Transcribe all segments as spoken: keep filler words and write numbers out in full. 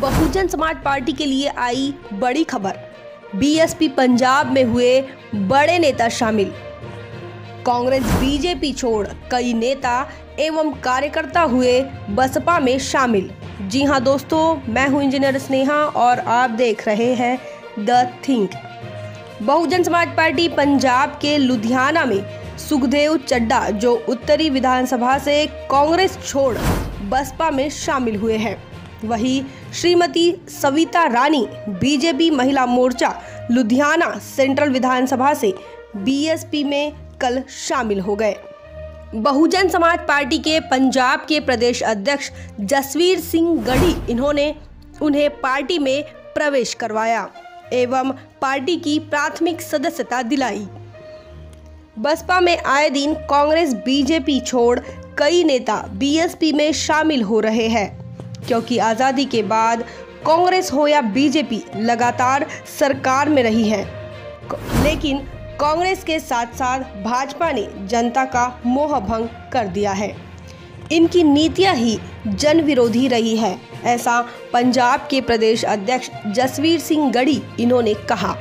Bahujan Samaj party के लिए आई बड़ी खबर। बीएसपी पंजाब में हुए बड़े नेता शामिल। कांग्रेस बीजेपी छोड़ कई नेता एवं कार्यकर्ता हुए बसपा में शामिल। जी हां दोस्तों, मैं हूं इंजीनियर स्नेहा और आप देख रहे हैं the think. Bahujan Samaj party Punjab के लुधियाना में सुखदेव चड्ढा जो उत्तरी विधानसभा से कांग्रेस छोड़ बसपा में शामिल हुए हैं, वहीं श्रीमती सविता रानी बीजेपी महिला मोर्चा लुधियाना सेंट्रल विधानसभा से बीएसपी में कल शामिल हो गए। बहुजन समाज पार्टी के पंजाब के प्रदेश अध्यक्ष जसवीर सिंह गढ़ी इन्होंने उन्हें पार्टी में प्रवेश करवाया एवं पार्टी की प्राथमिक सदस्यता दिलाई। बसपा में आए दिन कांग्रेस बीजेपी छोड़ कई नेता बीएसपी में शामिल हो रहे हैं, क्योंकि आज़ादी के बाद कांग्रेस हो या बीजेपी लगातार सरकार में रही है, लेकिन कांग्रेस के साथ साथ भाजपा ने जनता का मोह भंग कर दिया है। इनकी नीतियां ही जन विरोधी रही है, ऐसा पंजाब के प्रदेश अध्यक्ष जसवीर सिंह गढ़ी इन्होंने कहा।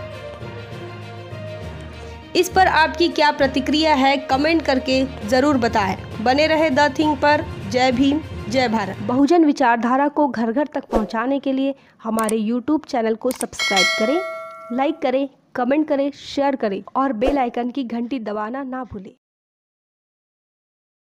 इस पर आपकी क्या प्रतिक्रिया है, कमेंट करके जरूर बताएं। बने रहे द थिंक पर। जय भीम, जय भारत। बहुजन विचारधारा को घर घर तक पहुंचाने के लिए हमारे यूट्यूब चैनल को सब्सक्राइब करें, लाइक करें, कमेंट करें, शेयर करें और बेल आइकन की घंटी दबाना ना भूलें।